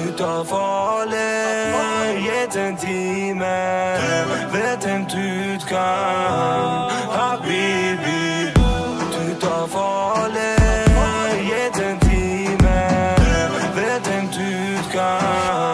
tar farlig, gitt en time. Vet at du kan, habibi. Du tar farlig, gitt en time. Vet at du kan.